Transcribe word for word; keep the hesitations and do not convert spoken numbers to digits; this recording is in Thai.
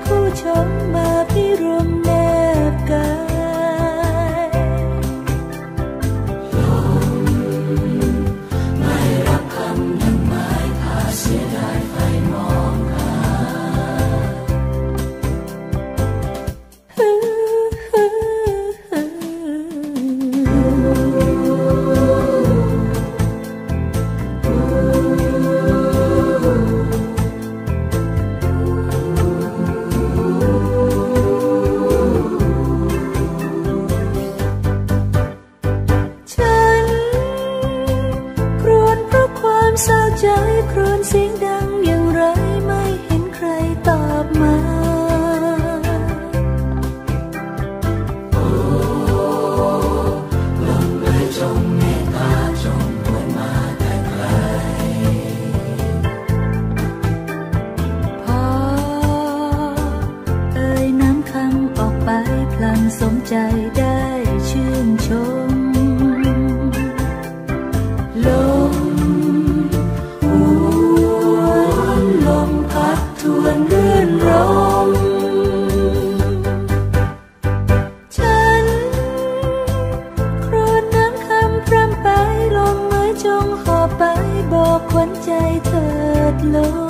คู่ชมมาพิรมแนบกายลมไม่รับคำยังหมายพาเสียดายไฟมองหาเศร้าใจครวญเสียงดังอย่างไรไม่เห็นใครตอบมาโอ้ลมเอ่ยจงเมตตาจงหวนมาแต่ไกลพอเอ่ยน้ำคำออกไปพลันสมใจได้ชื่นชมลมทวนเรื่อนรมฉันครวญน้ำคำพร่ำไปลมเอ่ยจงหอบไปบอกขวัญใจเถิดลม